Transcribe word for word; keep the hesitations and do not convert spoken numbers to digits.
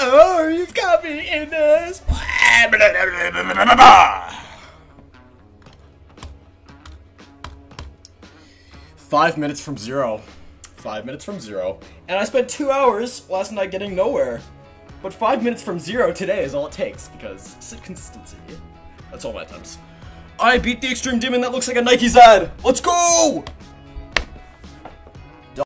Oh, you've got me in this. Five minutes from zero. Five minutes from zero. And I spent two hours last night getting nowhere. But five minutes from zero today is all it takes, because it's consistency. That's all my attempts. I beat the Extreme Demon that looks like a Nike's ad. Let's go!